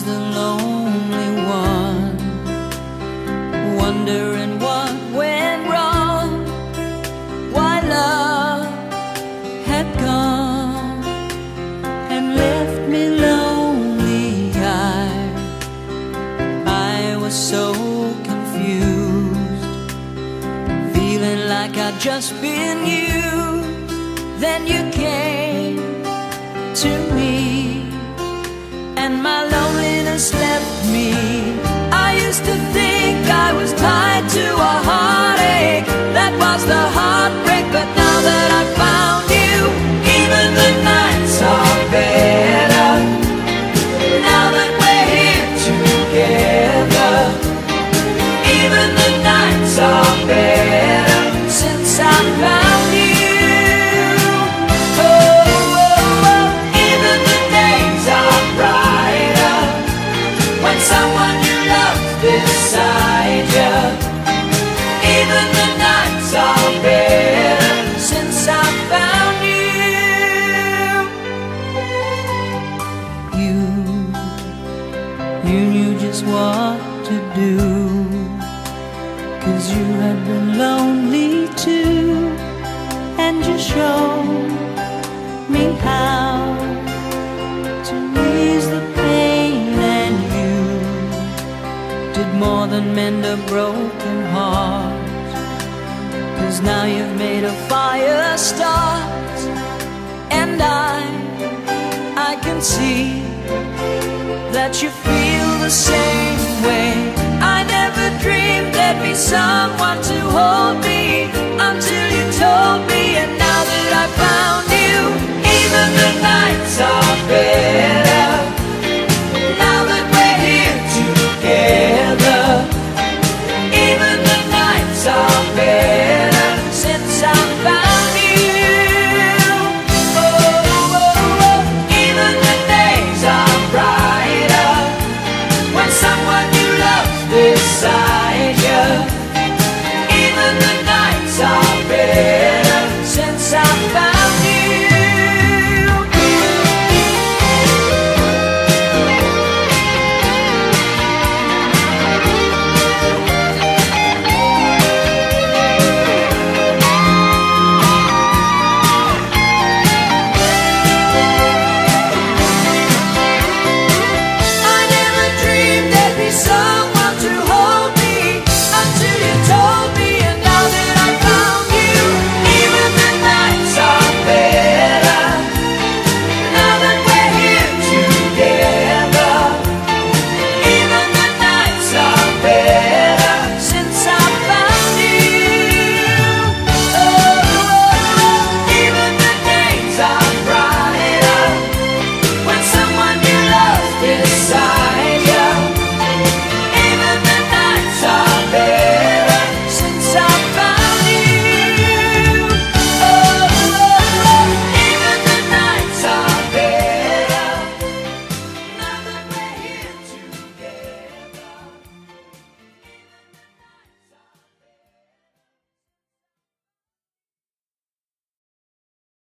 the lonely one, wondering what went wrong, why love had gone and left me lonely. I was so confused, feeling like I'd just been used. Then you came to me, and my loneliness left me. I used to think I was tied to a heartache, that was the heartbreak. But now that I found you, even the nights are better. Now that we're here together, even the nights are better since I found you. Someone you love beside you, even the nights are better since I found you. You knew just what to do, 'cause you had been lonely too, and you showed me how to ease the pain. And you did more than mend a broken heart, 'cause now you've made a fire start. And I can see that you feel the same way. I never dreamed there'd be someone to hold me until you told me. And now that I found you, even the nights are better.